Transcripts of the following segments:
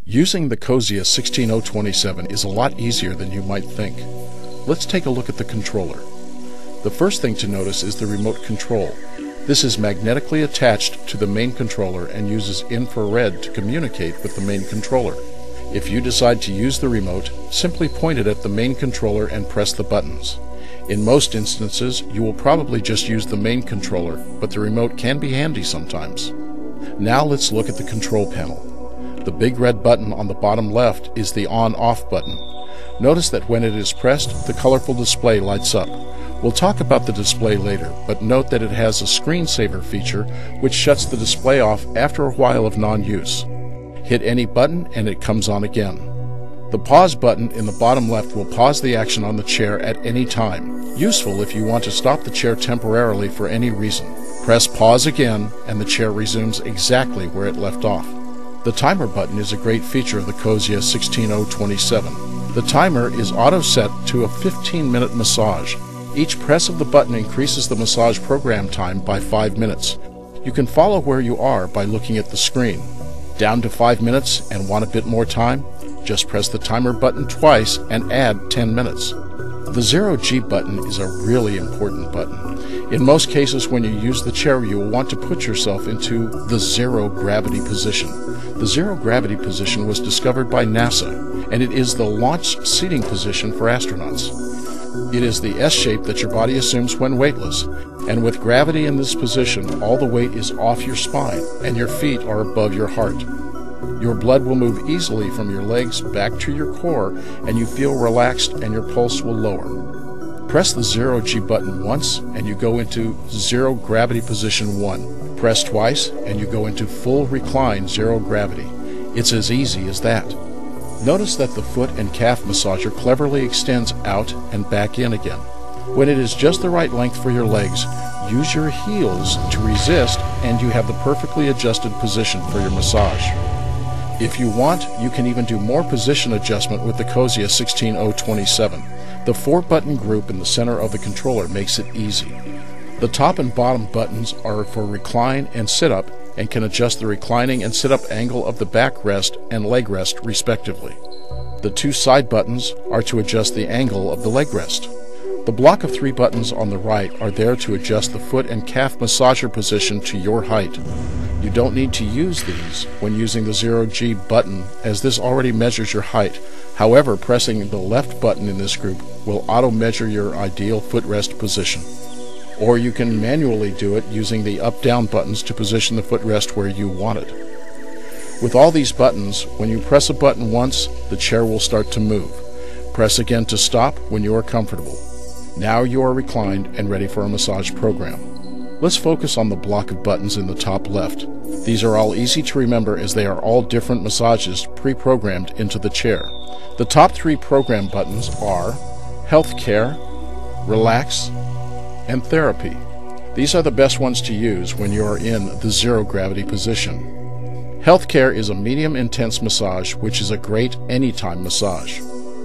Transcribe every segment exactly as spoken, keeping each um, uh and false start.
Using the COSIA sixteen oh twenty-seven is a lot easier than you might think. Let's take a look at the controller. The first thing to notice is the remote control. This is magnetically attached to the main controller and uses infrared to communicate with the main controller. If you decide to use the remote, simply point it at the main controller and press the buttons. In most instances, you will probably just use the main controller, but the remote can be handy sometimes. Now let's look at the control panel. The big red button on the bottom left is the on-off button. Notice that when it is pressed, the colorful display lights up. We'll talk about the display later, but note that it has a screensaver feature which shuts the display off after a while of non-use. Hit any button and it comes on again. The pause button in the bottom left will pause the action on the chair at any time. Useful if you want to stop the chair temporarily for any reason. Press pause again and the chair resumes exactly where it left off. The timer button is a great feature of the COSIA sixteen oh twenty-seven. The timer is auto-set to a fifteen minute massage. Each press of the button increases the massage program time by five minutes. You can follow where you are by looking at the screen. Down to five minutes and want a bit more time? Just press the timer button twice and add ten minutes. The zero G button is a really important button. In most cases, when you use the chair, you will want to put yourself into the zero gravity position. The zero gravity position was discovered by NASA, and it is the launch seating position for astronauts. It is the S shape that your body assumes when weightless, and with gravity in this position, all the weight is off your spine, and your feet are above your heart. Your blood will move easily from your legs back to your core, and you feel relaxed and your pulse will lower. Press the zero G button once and you go into zero gravity position one. Press twice and you go into full recline zero gravity. It's as easy as that. Notice that the foot and calf massager cleverly extends out and back in again. When it is just the right length for your legs, use your heels to resist and you have the perfectly adjusted position for your massage. If you want, you can even do more position adjustment with the COSIA sixteen oh twenty-seven. The four-button group in the center of the controller makes it easy. The top and bottom buttons are for recline and sit-up and can adjust the reclining and sit-up angle of the backrest and leg rest respectively. The two side buttons are to adjust the angle of the leg rest. The block of three buttons on the right are there to adjust the foot and calf massager position to your height. You don't need to use these when using the zero G button, as this already measures your height. However, pressing the left button in this group will auto-measure your ideal footrest position. Or you can manually do it using the up-down buttons to position the footrest where you want it. With all these buttons, when you press a button once, the chair will start to move. Press again to stop when you are comfortable. Now you are reclined and ready for a massage program. Let's focus on the block of buttons in the top left. These are all easy to remember as they are all different massages pre-programmed into the chair. The top three program buttons are Healthcare, Relax, and Therapy. These are the best ones to use when you are in the zero gravity position. Healthcare is a medium intense massage, which is a great anytime massage.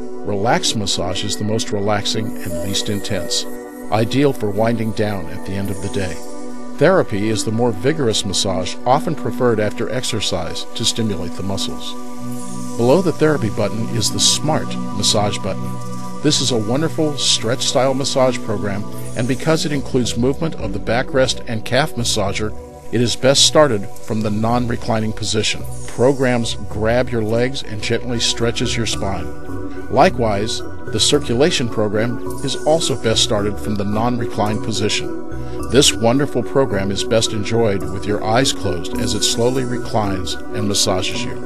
Relax massage is the most relaxing and least intense, ideal for winding down at the end of the day. Therapy is the more vigorous massage, often preferred after exercise to stimulate the muscles. Below the therapy button is the Smart massage button. This is a wonderful stretch-style massage program, and because it includes movement of the backrest and calf massager, it is best started from the non-reclining position. Programs grab your legs and gently stretches your spine. Likewise, the circulation program is also best started from the non-reclined position. This wonderful program is best enjoyed with your eyes closed as it slowly reclines and massages you.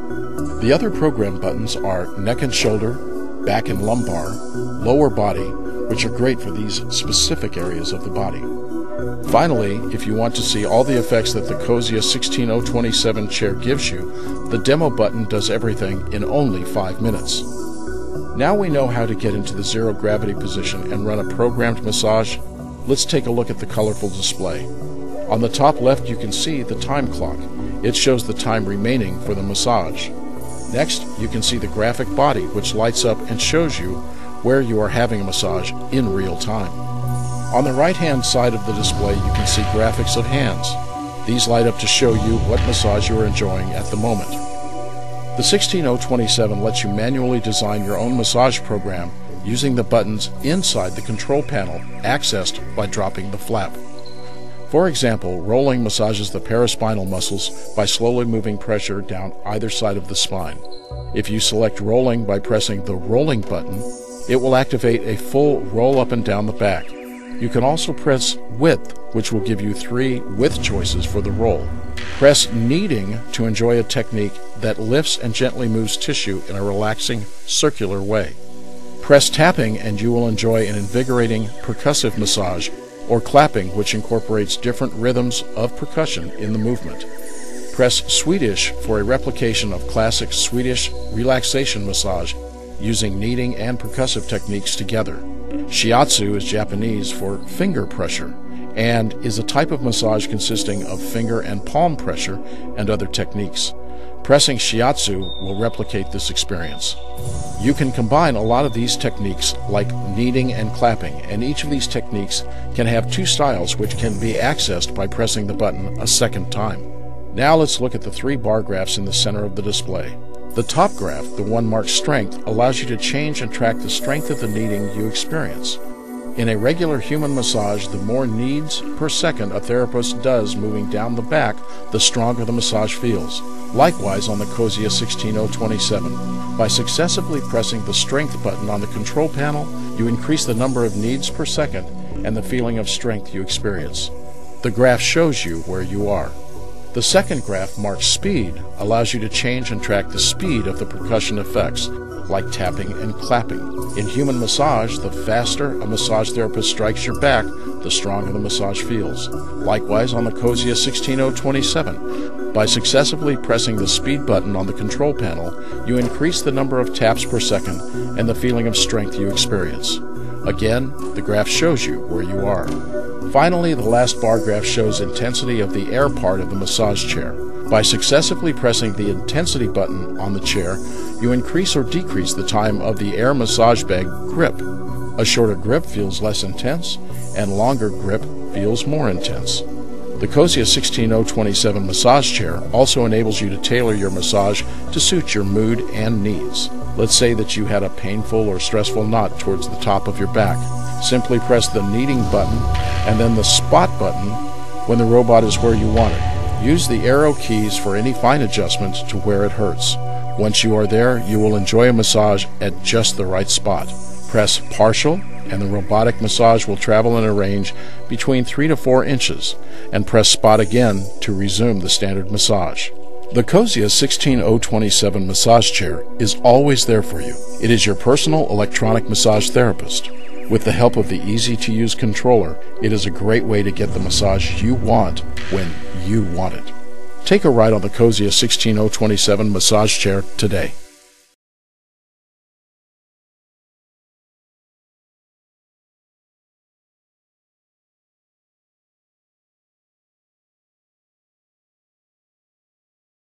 The other program buttons are neck and shoulder, back and lumbar, lower body, which are great for these specific areas of the body. Finally, if you want to see all the effects that the COSIA sixteen oh twenty-seven chair gives you, the demo button does everything in only five minutes. Now we know how to get into the zero gravity position and run a programmed massage. Let's take a look at the colorful display. On the top left you can see the time clock. It shows the time remaining for the massage. Next, you can see the graphic body, which lights up and shows you where you are having a massage in real time. On the right-hand side of the display, you can see graphics of hands. These light up to show you what massage you are enjoying at the moment. The The sixteen oh twenty-seven lets you manually design your own massage program using the buttons inside the control panel, accessed by dropping the flap. For example, rolling massages the paraspinal muscles by slowly moving pressure down either side of the spine. If you select rolling by pressing the rolling button, it will activate a full roll up and down the back. You can also press width, which will give you three width choices for the roll. Press kneading to enjoy a technique that lifts and gently moves tissue in a relaxing, circular way. Press tapping and you will enjoy an invigorating percussive massage, or clapping, which incorporates different rhythms of percussion in the movement. Press Swedish for a replication of classic Swedish relaxation massage using kneading and percussive techniques together. Shiatsu is Japanese for finger pressure and is a type of massage consisting of finger and palm pressure and other techniques. Pressing Shiatsu will replicate this experience. You can combine a lot of these techniques like kneading and clapping, and each of these techniques can have two styles which can be accessed by pressing the button a second time. Now let's look at the three bar graphs in the center of the display. The top graph, the one marked strength, allows you to change and track the strength of the kneading you experience. In a regular human massage, the more kneads per second a therapist does moving down the back, the stronger the massage feels. Likewise on the Cosia sixteen oh twenty-seven. By successively pressing the strength button on the control panel, you increase the number of kneads per second and the feeling of strength you experience. The graph shows you where you are. The second graph marked speed allows you to change and track the speed of the percussion effects, like tapping and clapping. In human massage, the faster a massage therapist strikes your back, the stronger the massage feels. Likewise on the Cosia sixteen oh twenty-seven. By successively pressing the speed button on the control panel, you increase the number of taps per second and the feeling of strength you experience. Again, the graph shows you where you are. Finally, the last bar graph shows intensity of the air part of the massage chair. By successively pressing the intensity button on the chair, you increase or decrease the time of the air massage bag grip. A shorter grip feels less intense, and longer grip feels more intense. The Cosia sixteen oh twenty-seven massage chair also enables you to tailor your massage to suit your mood and needs. Let's say that you had a painful or stressful knot towards the top of your back. Simply press the kneading button and then the spot button when the robot is where you want it. Use the arrow keys for any fine adjustments to where it hurts. Once you are there, you will enjoy a massage at just the right spot. Press partial and the robotic massage will travel in a range between three to four inches, and press spot again to resume the standard massage. The Cosia sixteen oh twenty-seven massage chair is always there for you. It is your personal electronic massage therapist. With the help of the easy-to-use controller, it is a great way to get the massage you want when you want it. Take a ride on the Cosia sixteen oh twenty-seven massage chair today.